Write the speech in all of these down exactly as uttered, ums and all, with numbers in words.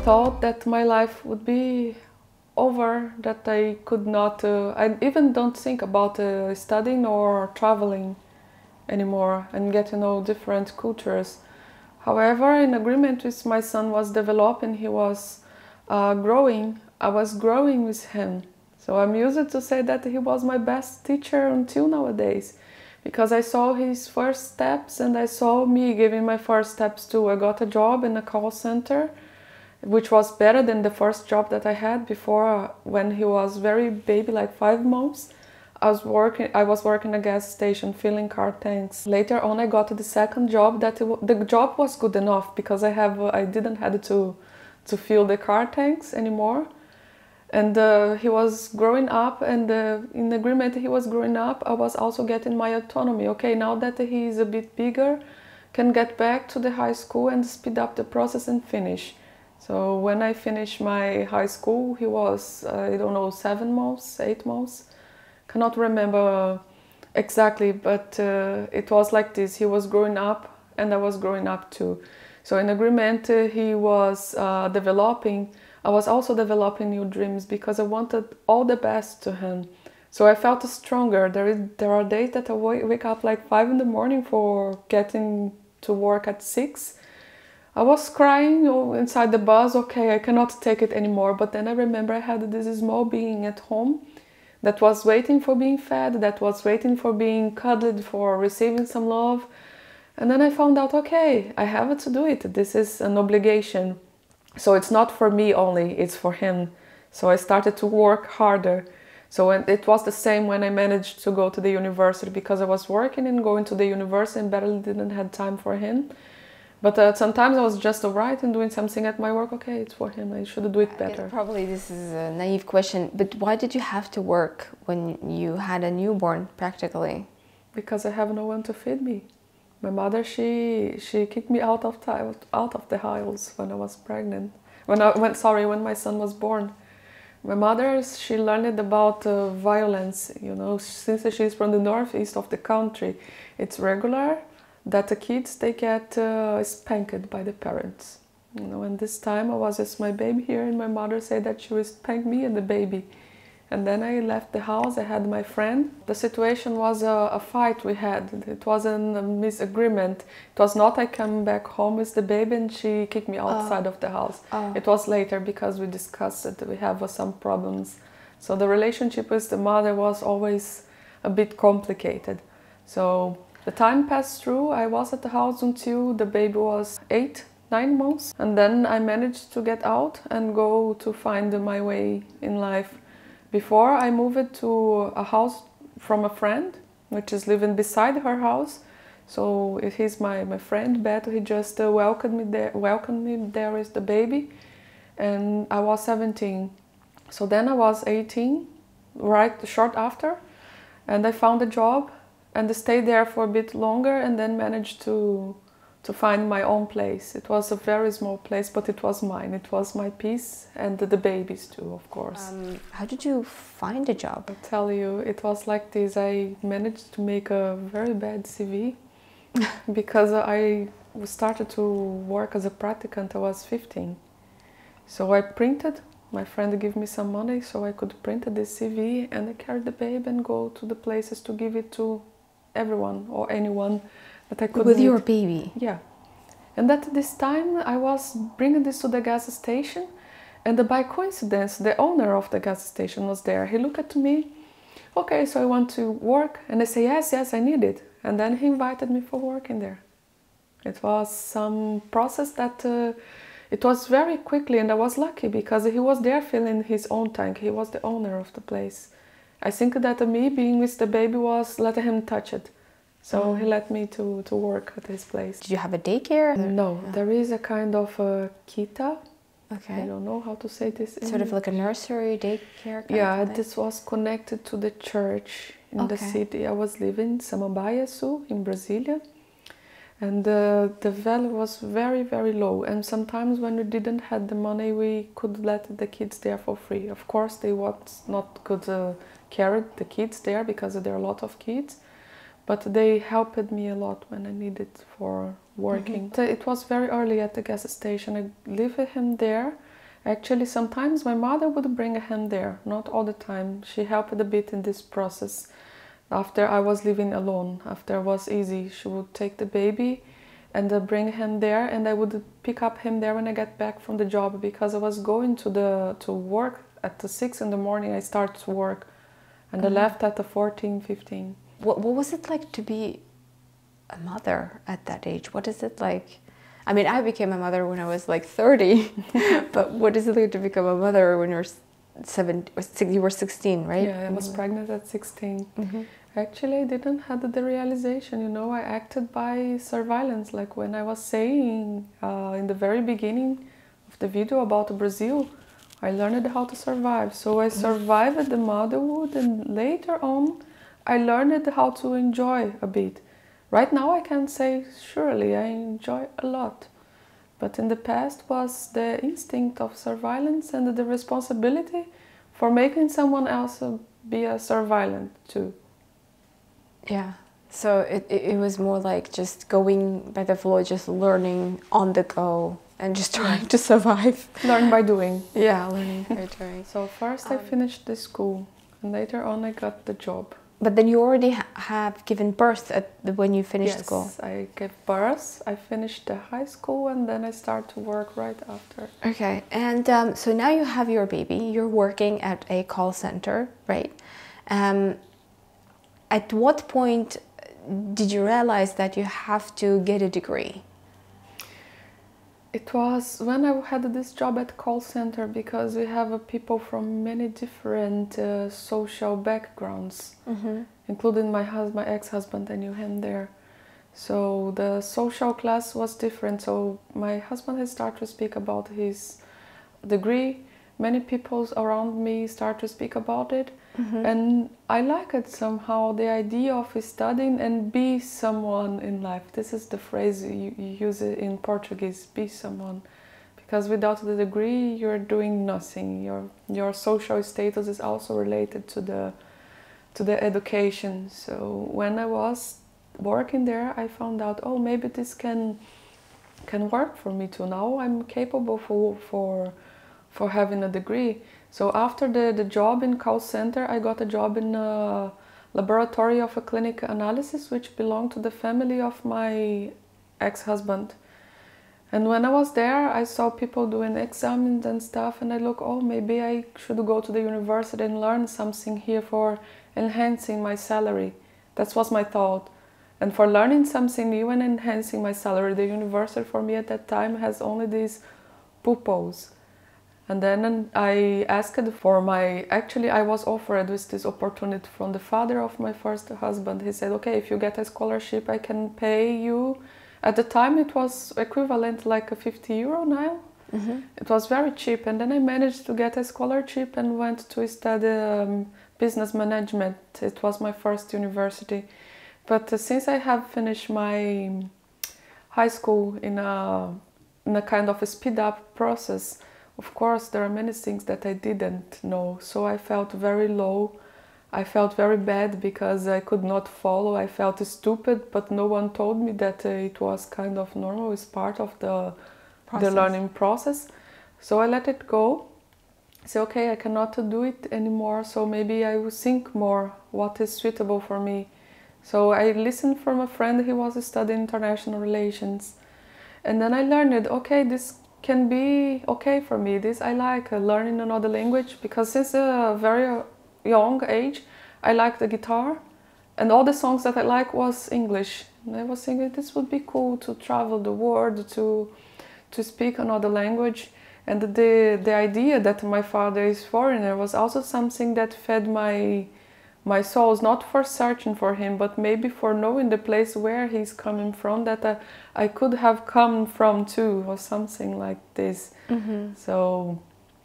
thought that my life would be over, that I could not, uh, I even don't think about uh, studying or traveling anymore and get to know different cultures. However, in agreement with my son was developing, he was uh, growing, I was growing with him. So I'm used to say that he was my best teacher until nowadays, because I saw his first steps and I saw me giving my first steps too. I got a job in a call center, which was better than the first job that I had before, when he was very baby, like five months. I was working. I was working at a gas station filling car tanks. Later on, I got the second job. That it, the job was good enough because I have. I didn't have to to fill the car tanks anymore. And uh, he was growing up, and uh, in agreement he was growing up, I was also getting my autonomy. Okay, now that he is a bit bigger, can get back to the high school and speed up the process and finish. So when I finished my high school, he was, uh, I don't know, seven months, eight months. Cannot remember exactly, but uh, it was like this. He was growing up and I was growing up too. So in agreement, uh, he was uh, developing. I was also developing new dreams because I wanted all the best to him. So I felt stronger. There is, there are days that I wake up like five in the morning for getting to work at six. I was crying inside the bus. Okay, I cannot take it anymore. But then I remember I had this small being at home that was waiting for being fed, that was waiting for being cuddled, for receiving some love. And then I found out, okay, I have to do it. This is an obligation. So it's not for me only, it's for him. So I started to work harder. So it was the same when I managed to go to the university, because I was working and going to the university and barely didn't have time for him. But uh, sometimes I was just alright and doing something at my work. Okay, it's for him, I should do it better. Probably this is a naive question, but why did you have to work when you had a newborn, practically? Because I have no one to feed me. My mother, she she kicked me out of out of the house when I was pregnant. When I when sorry, when my son was born. My mother, she learned about uh, violence. You know, since she's from the northeast of the country, it's regular that the kids, they get uh, spanked by the parents. You know, and this time I was just my baby here, and my mother said that she would spank me and the baby. And then I left the house, I had my friend. The situation was a, a fight we had. It wasn't a misagreement. It was not I come back home with the baby and she kicked me outside oh. of the house. Oh. It was later because we discussed it, we have uh, some problems. So the relationship with the mother was always a bit complicated. So the time passed through. I was at the house until the baby was eight, nine months. And then I managed to get out and go to find my way in life. Before I moved to a house from a friend, which is living beside her house. So he's my, my friend, Beto. He just uh, welcomed me there, welcomed me there with the baby. And I was seventeen. So then I was eighteen, right short after. And I found a job and I stayed there for a bit longer and then managed to to find my own place. It was a very small place, but it was mine. It was my peace and the babies too, of course. Um, how did you find a job? I'll tell you, it was like this. I managed to make a very bad C V because I started to work as a practicant. I was fifteen. So I printed, my friend gave me some money so I could print this C V, and I carried the baby and go to the places to give it to everyone or anyone that I could With meet. Your baby? Yeah. And at this time I was bringing this to the gas station, and by coincidence the owner of the gas station was there. He looked at me, okay, so I want to work, and I say yes, yes, I need it. And then he invited me for working there. It was some process that uh, it was very quickly, and I was lucky because he was there filling his own tank. He was the owner of the place. I think that me being with the baby was letting him touch it. So mm. he let me to, to work at his place. Did you have a daycare? No, yeah. There is a kind of a kita. Okay. I don't know how to say this. Sort of like a nursery, daycare kind Yeah, of thing? This was connected to the church in okay. the city. I was living in Samambaia Sul in Brasilia. And uh, the value was very, very low. And sometimes when we didn't have the money, we could let the kids there for free. Of course, they was not could uh, carry the kids there because there are a lot of kids. But they helped me a lot when I needed for working. Mm-hmm. It was very early at the gas station. I lived with him there. Actually, sometimes my mother would bring him there, not all the time. She helped a bit in this process. After I was living alone, after it was easy, she would take the baby and uh, bring him there, and I would pick up him there when I get back from the job, because I was going to the to work at the six in the morning. I start to work, and mm-hmm. I left at the fourteen, fifteen. What, what was it like to be a mother at that age? What is it like? I mean, I became a mother when I was like thirty, but what is it like to become a mother when you're seven? You were sixteen, right? Yeah, I was mm-hmm. pregnant at sixteen. Mm-hmm. Actually, I didn't have the realization, you know, I acted by surveillance. Like when I was saying uh, in the very beginning of the video about Brazil, I learned how to survive. So I survived the motherhood, and later on, I learned how to enjoy a bit. Right now I can say, surely, I enjoy a lot. But in the past was the instinct of surveillance and the responsibility for making someone else be a surveillant too. Yeah, so it, it, it was more like just going by the flow, just learning on the go and just trying to survive. Learn by doing. Yeah, learning by doing. So first um, I finished the school, and later on I got the job. But then you already ha have given birth at the, when you finished yes, school? Yes, I gave birth, I finished the high school, and then I started to work right after. Okay, and um, so now you have your baby, you're working at a call center, right? Um, at what point did you realize that you have to get a degree? It was when I had this job at call center, because we have uh, people from many different uh, social backgrounds, mm-hmm. including my husband, my ex-husband. I knew him there. So the social class was different. So my husband has started to speak about his degree. Many people around me start to speak about it. Mm-hmm. And I like it somehow, the idea of studying and be someone in life. This is the phrase you, you use it in Portuguese, be someone. Because without the degree, you're doing nothing. Your, your social status is also related to the, to the education. So when I was working there, I found out, oh, maybe this can, can work for me too. Now I'm capable for, for, for having a degree. So after the, the job in call center, I got a job in a laboratory of a clinic analysis, which belonged to the family of my ex-husband. And when I was there, I saw people doing exams and stuff, and I look, oh, maybe I should go to the university and learn something here for enhancing my salary. That was my thought. And for learning something new and enhancing my salary, the university for me at that time has only these pupils. And then I asked for my, actually I was offered with this opportunity from the father of my first husband. He said, okay, if you get a scholarship, I can pay you. At the time it was equivalent like a fifty euro now. Mm-hmm. It was very cheap. And then I managed to get a scholarship and went to study um, business management. It was my first university. But uh, since I have finished my high school in a, in a kind of a speed up process, of course, there are many things that I didn't know, so I felt very low. I felt very bad because I could not follow. I felt stupid, but no one told me that uh, it was kind of normal, it's part of the, the learning process. So I let it go. I said, okay, I cannot do it anymore, so maybe I will think more what is suitable for me. So I listened from a friend, he was studying international relations. And then I learned, okay, this can be okay for me. This I like, uh, learning another language, because since a very young age I liked the guitar, and all the songs that I like was English. And I was thinking this would be cool to travel the world, to to speak another language. And the the idea that my father is foreigner was also something that fed my my soul, not for searching for him, but maybe for knowing the place where he's coming from, that I, I could have come from too, or something like this. Mm-hmm. So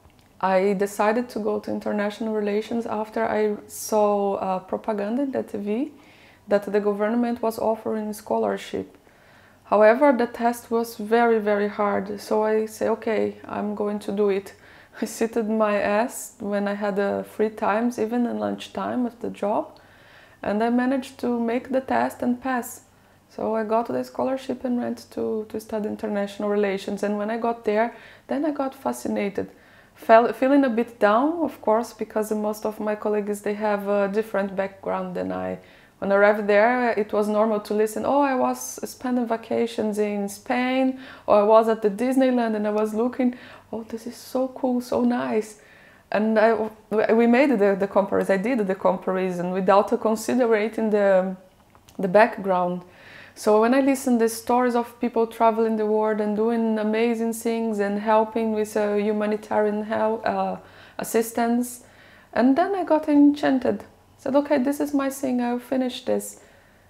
I decided to go to international relations after I saw uh, propaganda in the T V that the government was offering scholarship. However, the test was very, very hard. So I say, okay, I'm going to do it. I seated my ass when I had uh, free times, even in lunchtime of the job, and I managed to make the test and pass. So I got the scholarship and went to, to study international relations. And when I got there, then I got fascinated. felt, feeling a bit down, of course, because most of my colleagues, they have a different background than I. When I arrived there, it was normal to listen, oh, I was spending vacations in Spain, or I was at the Disneyland and I was looking, oh, this is so cool, so nice. And I, we made the, the comparison, I did the comparison without considering the, the background. So when I listen to the stories of people traveling the world and doing amazing things and helping with uh, humanitarian help, uh, assistance, and then I got enchanted. Said, okay, this is my thing, I'll finish this.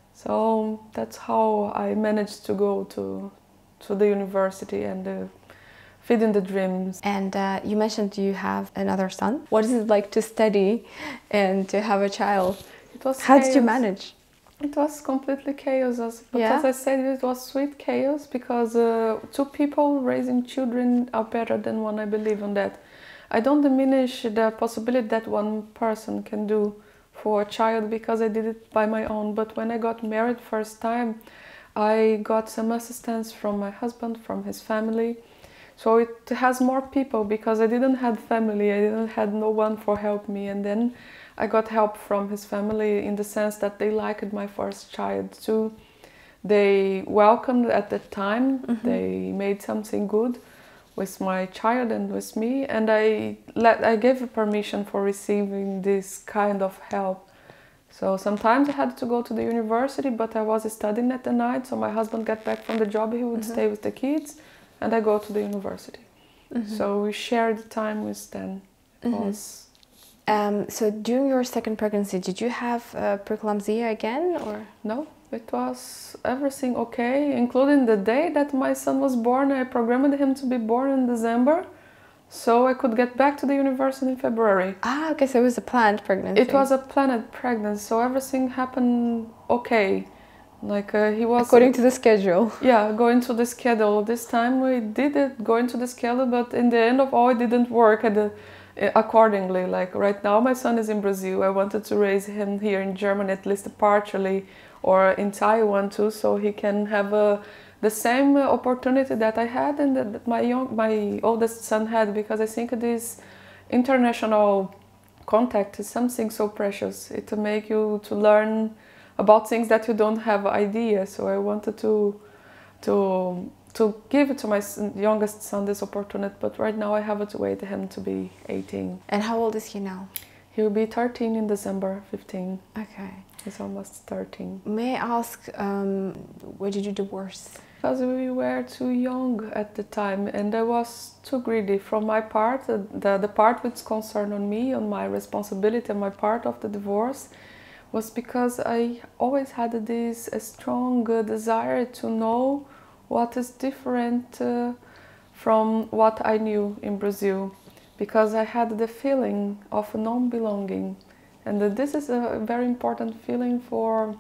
So that's how I managed to go to, to the university and uh, feeding the dreams. And uh, you mentioned you have another son. What is it like to study and to have a child? It was How chaos. did you manage? It was completely chaos. As, but Yeah? as I said, it was sweet chaos because uh, two people raising children are better than one, I believe in that. I don't diminish the possibility that one person can do for a child because I did it by my own. But when I got married first time, I got some assistance from my husband, from his family. So it has more people because I didn't have family, I didn't have no one for help me. And then I got help from his family in the sense that they liked my first child too. They welcomed at the time, mm-hmm. They made something good with my child and with me, and I let I gave permission for receiving this kind of help. So sometimes I had to go to the university, but I was studying at the night, so my husband got back from the job, he would mm-hmm. stay with the kids, and I go to the university. Mm-hmm. So we shared time with them. It mm-hmm. was um, so during your second pregnancy, did you have uh, preeclampsia again, or no? It was everything okay, including the day that my son was born. I programmed him to be born in December, so I could get back to the university in February. Ah, okay, so it was a planned pregnancy. It was a planned pregnancy, so everything happened okay. Like uh, he was according to the schedule. Yeah, going to the schedule. This time we did it going to the schedule, but in the end of all, it didn't work at the, accordingly. Like right now, my son is in Brazil. I wanted to raise him here in Germany, at least partially, or in Taiwan too, so he can have a, the same opportunity that I had and that my young, my oldest son had, because I think this international contact is something so precious. It will make you to learn about things that you don't have idea. So I wanted to to to give it to my youngest son this opportunity, but right now I have to wait him to be eighteen. And how old is he now? He will be thirteen in December, fifteen. Okay. He's almost thirteen. May I ask, um, why did you divorce? Because we were too young at the time and I was too greedy. From my part, the, the part which concerned on me, on my responsibility, and my part of the divorce was because I always had this a strong uh, desire to know what is different uh, from what I knew in Brazil. Because I had the feeling of non-belonging. And this is a very important feeling for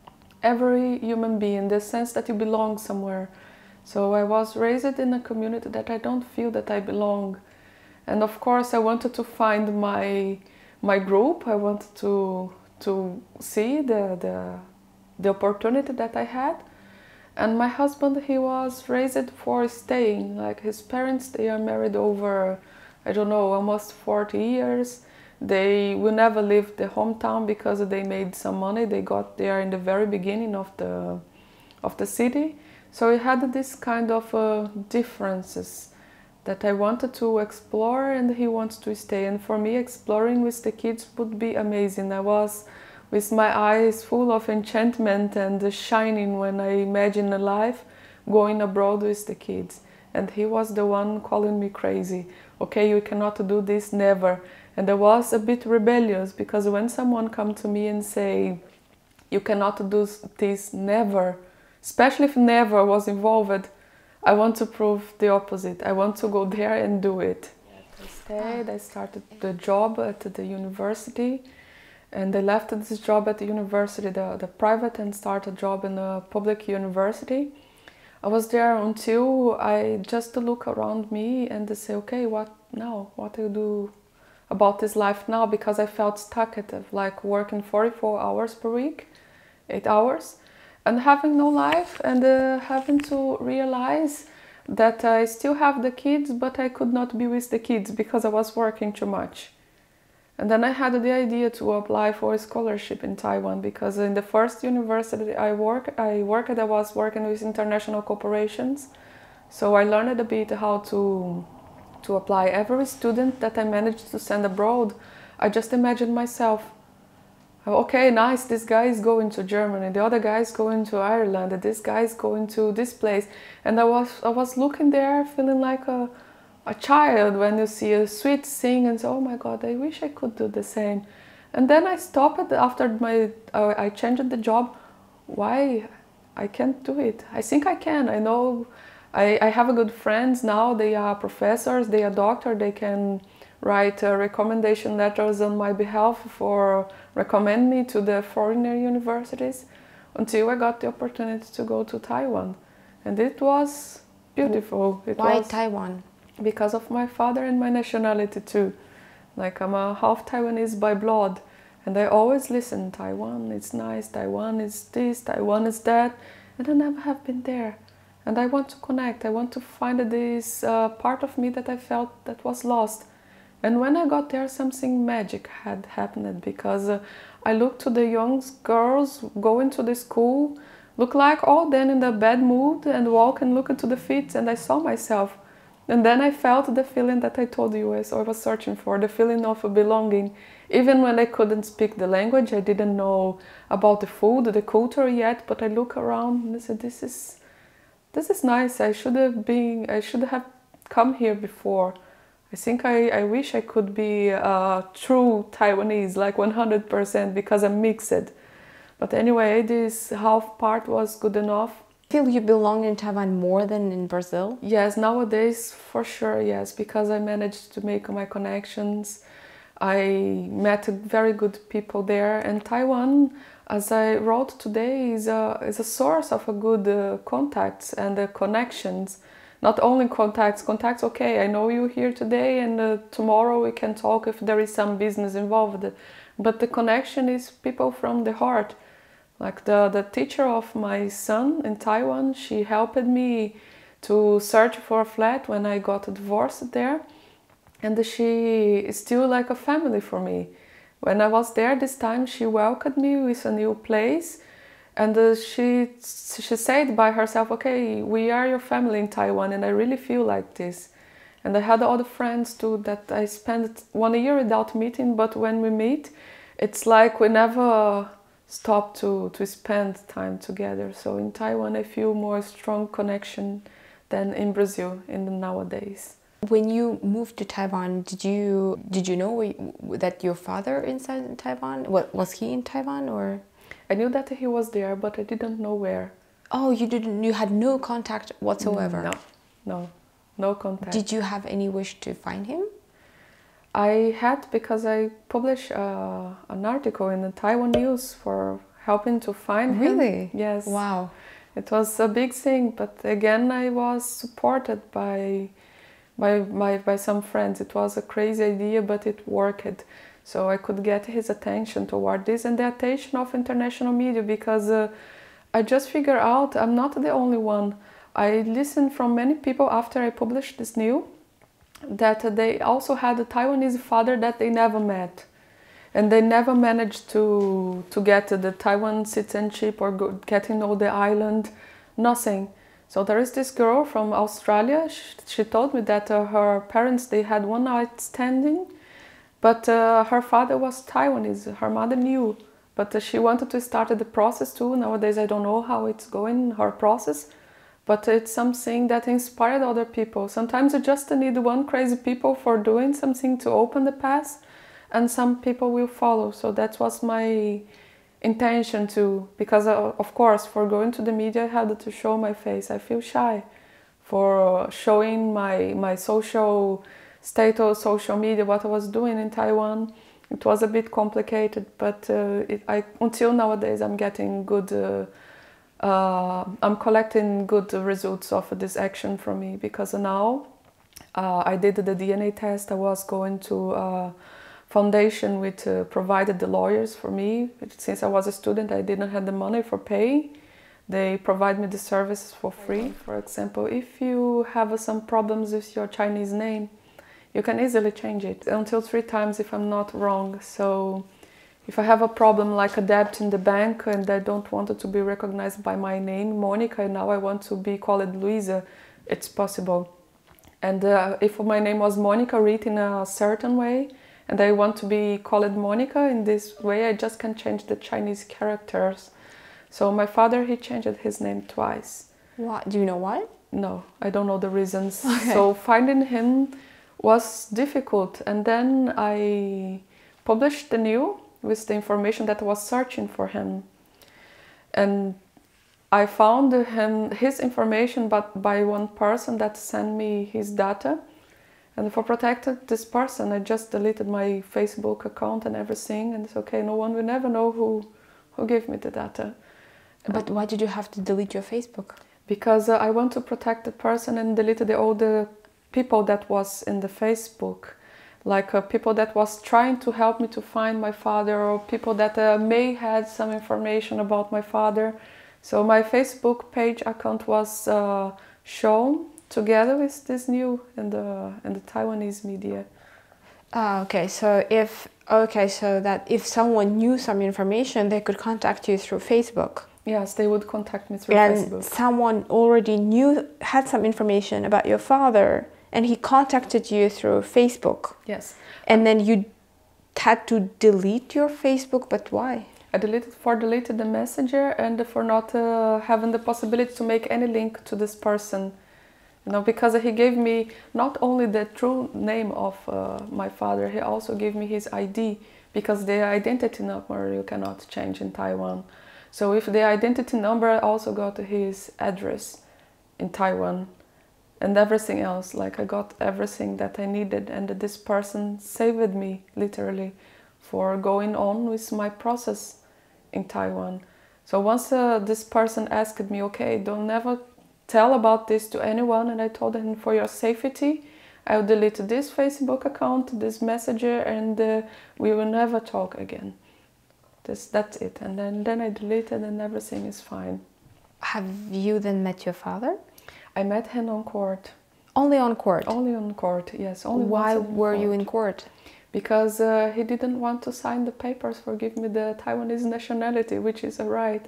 every human being, the sense that you belong somewhere. So I was raised in a community that I don't feel that I belong. And of course I wanted to find my my group. I wanted to to see the, the, the opportunity that I had. And my husband, he was raised for staying. Like his parents, they are married over, I don't know, almost forty years. They will never leave the hometown because they made some money. They got there in the very beginning of the of the city. So we had this kind of uh, differences that I wanted to explore, and he wants to stay. And for me, exploring with the kids would be amazing. I was with my eyes full of enchantment and shining when I imagined a life going abroad with the kids. And he was the one calling me crazy. Okay, you cannot do this, never. And I was a bit rebellious, because when someone come to me and say, you cannot do this, never, especially if never was involved, I want to prove the opposite. I want to go there and do it. I stayed, I started the job at the university, and I left this job at the university, the, the private, and started a job in a public university. I was there until I just look around me and say, okay, what now? What do you do about this life now? Because I felt stuck at it, like working forty-four hours per week, eight hours, and having no life, and uh, having to realize that I still have the kids, but I could not be with the kids because I was working too much. And then I had the idea to apply for a scholarship in Taiwan, because in the first university I work, I worked, I was working with international corporations. So I learned a bit how to, to apply. Every student that I managed to send abroad, I just imagined myself. Okay, nice, this guy is going to Germany, the other guy is going to Ireland, this guy is going to this place. And I was, I was looking there feeling like a, a child when you see a sweet sing and say, oh my God, I wish I could do the same. And then I stopped after my, uh, I changed the job. Why? I can't do it. I think I can. I know, I, I have a good friends now, they are professors, they are doctors, they can write uh, recommendation letters on my behalf for recommend me to the foreigner universities, until I got the opportunity to go to Taiwan. And it was beautiful. It Why was Taiwan? Because of my father and my nationality too. Like, I'm a half Taiwanese by blood, and I always listen, Taiwan is nice, Taiwan is this, Taiwan is that, and I never have been there. And I want to connect, I want to find this uh, part of me that I felt that was lost. And when I got there, something magic had happened, because uh, I looked to the young girls going to the school, look like all then in the bad mood, and walk and look into the feet, and I saw myself. And then I felt the feeling that I told you I was searching for, the feeling of belonging. Even when I couldn't speak the language, I didn't know about the food, the culture yet, but I look around and I said, this is, this is nice, I should have been, I should have come here before. I think I, I wish I could be a true Taiwanese, like one hundred percent, because I'm mixed. But anyway, this half part was good enough. Feel you belong in Taiwan more than in Brazil? Yes, nowadays for sure, yes, because I managed to make my connections. I met very good people there, and Taiwan, as I wrote today, is a, is a source of a good uh, contacts and uh, connections. Not only contacts, contacts, okay, I know you here today, and uh, tomorrow we can talk if there is some business involved. But the connection is people from the heart. Like the, the teacher of my son in Taiwan, she helped me to search for a flat when I got divorced there. And she is still like a family for me. When I was there this time, she welcomed me with a new place. And uh, she, she said by herself, okay, we are your family in Taiwan, and I really feel like this. And I had other friends too that I spent one year without meeting, but when we meet, it's like we never stop to, to spend time together. So in Taiwan, I feel more strong connection than in Brazil in the nowadays. When you moved to Taiwan, did you did you know that your father is in Taiwan? What, was he in Taiwan or? I knew that he was there, but I didn't know where. Oh, you didn't. You had no contact whatsoever. No, no, no contact. Did you have any wish to find him? I had, because I published uh, an article in the Taiwan News for helping to find really? him. Really? Yes. Wow. It was a big thing, but again, I was supported by, by, by, by some friends. It was a crazy idea, but it worked. So I could get his attention toward this, and the attention of international media, because uh, I just figured out I'm not the only one. I listened from many people after I published this news that they also had a Taiwanese father that they never met. And they never managed to, to get the Taiwan citizenship or go, get to know the island, nothing. So there is this girl from Australia, she, she told me that uh, her parents, they had one night standing, but uh, her father was Taiwanese, her mother knew, but uh, she wanted to start the process too. Nowadays I don't know how it's going, her process, but it's something that inspired other people. Sometimes you just need one crazy people for doing something to open the path, and some people will follow. So that was my intention too, because uh, of course for going to the media I had to show my face. I feel shy for showing my, my social status, social media, what I was doing in Taiwan. It was a bit complicated, but uh, it, I, until nowadays I'm getting good uh, Uh, I'm collecting good results of this action from me, because now uh, I did the D N A test. I was going to a foundation which uh, provided the lawyers for me. Since I was a student, I didn't have the money for pay. they provide me the services for free. For example, if you have some problems with your Chinese name, you can easily change it until three times if I'm not wrong. So if I have a problem like a debt in the bank and I don't want it to be recognized by my name, Monica, and now I want to be called Luisa, it's possible. And uh, if my name was Monica written in a certain way and I want to be called Monica in this way, I just can change the Chinese characters. So my father, he changed his name twice. What? Do you know why? No, I don't know the reasons. Okay. So finding him was difficult. And then I published the new with the information that I was searching for him. And I found him, his information but by one person that sent me his data. And for protecting this person, I just deleted my Facebook account and everything. And it's okay, no one will never know who, who gave me the data. But why did you have to delete your Facebook? Because uh, I want to protect the person and deleted the, all the people that was in the Facebook. Like uh, people that was trying to help me to find my father, or people that uh, may had some information about my father. So my Facebook page account was uh, shown together with this new in the in the Taiwanese media. Ah, okay. So if okay, so that if someone knew some information, they could contact you through Facebook. Yes, they would contact me through And Facebook. someone already knew, had some information about your father, and he contacted you through Facebook. Yes. And then you had to delete your Facebook, but why? I deleted for deleted the messenger and for not uh, having the possibility to make any link to this person. You know, because he gave me not only the true name of uh, my father, he also gave me his I D, because the identity number you cannot change in Taiwan. So if the identity number, I also got his address in Taiwan and everything else. Like I got everything that I needed, and this person saved me literally for going on with my process in Taiwan. So once uh, this person asked me, okay, don't never tell about this to anyone, and I told him, for your safety, I'll delete this Facebook account, this messenger, and uh, we will never talk again. This, that's it. And then, then I deleted and everything is fine. Have you then met your father? I met him on court. Only on court? Only on court, yes. Only Why once in were court. you in court? Because uh, he didn't want to sign the papers for giving me the Taiwanese nationality, which is a right.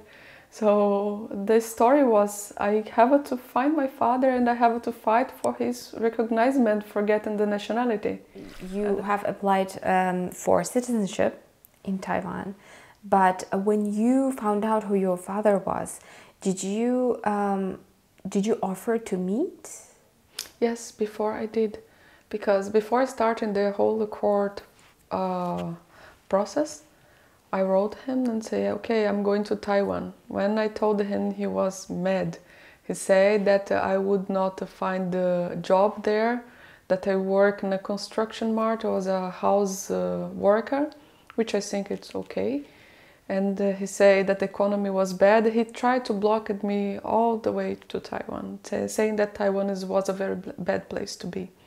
So the story was, I have to find my father and I have to fight for his recognition for getting the nationality. You have applied um, for citizenship in Taiwan, but when you found out who your father was, did you um, did you offer to meet? Yes, before I did, because before starting the whole court uh, process, I wrote him and say, okay, I'm going to Taiwan. When I told him, he was mad. He said that I would not find a job there, that I work in a construction mart as a house uh, worker, which I think it's okay. And uh, he said that the economy was bad. He tried to block me all the way to Taiwan, saying that Taiwan is, was a very bad place to be.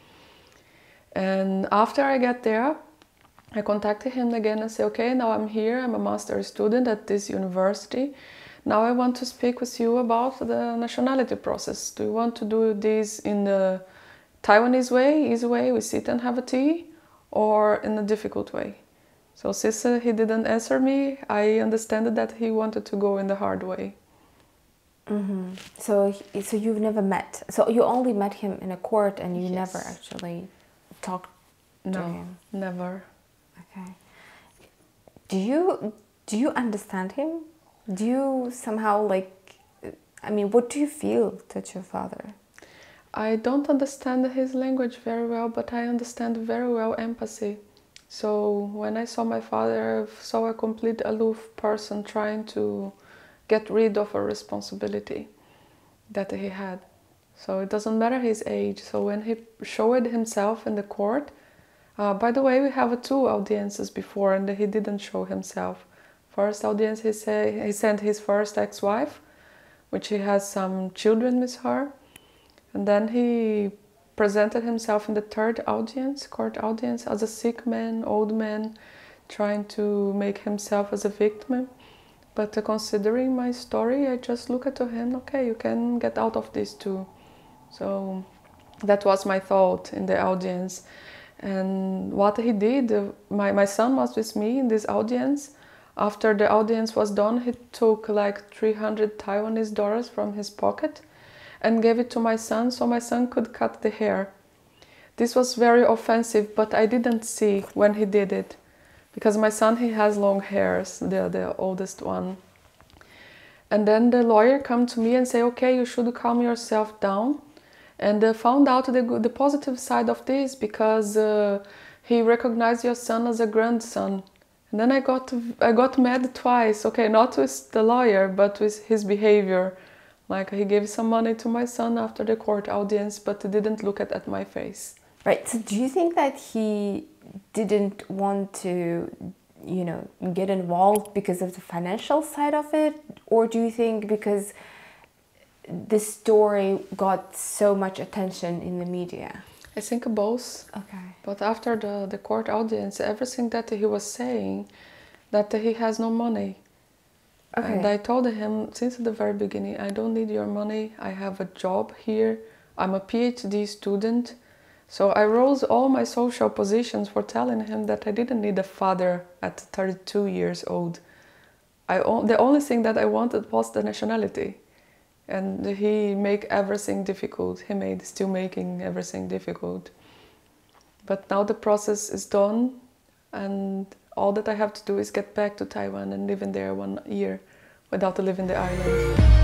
And after I got there, I contacted him again and said, okay, now I'm here, I'm a master's student at this university. Now I want to speak with you about the nationality process. Do you want to do this in the Taiwanese way, easy way, we sit and have a tea, or in a difficult way? So since uh, he didn't answer me, I understand that he wanted to go in the hard way. Mm-hmm. So, so you've never met, so you only met him in a court and you Yes. never actually talked to No, him? never. Okay. Do you, do you understand him? Do you somehow like, I mean, what do you feel towards your father? I don't understand his language very well, but I understand very well empathy. So when I saw my father, I saw a complete aloof person trying to get rid of a responsibility that he had. So it doesn't matter his age. So when he showed himself in the court, uh, by the way, we have two audiences before, and he didn't show himself. First audience, he, say, he sent his first ex-wife, which he has some children with her. And then he presented himself in the third audience, court audience, as a sick man, old man, trying to make himself as a victim. But uh, considering my story, I just look at him, okay, you can get out of this too. So that was my thought in the audience. And what he did, uh, my, my son was with me in this audience. After the audience was done, he took like three hundred Taiwanese dollars from his pocket and gave it to my son so my son could cut the hair. This was very offensive, but I didn't see when he did it. Because my son, he has long hairs, the, the oldest one. And then the lawyer come to me and say, okay, you should calm yourself down. And uh, found out the, the positive side of this, because uh, he recognized your son as a grandson. And then I got, I got mad twice, okay, not with the lawyer, but with his behavior. Like, he gave some money to my son after the court audience, but didn't look at, at my face. Right, so do you think that he didn't want to, you know, get involved because of the financial side of it? Or do you think because this story got so much attention in the media? I think both. Okay. But after the, the court audience, everything that he was saying, that he has no money. Okay. And I told him since the very beginning, I don't need your money. I have a job here. I'm a PhD student. So I rose all my social positions for telling him that I didn't need a father at thirty-two years old. I, the only thing that I wanted was the nationality. And he made everything difficult. He made, still making everything difficult. But now the process is done, and all that I have to do is get back to Taiwan and live in there one year without leaving the island.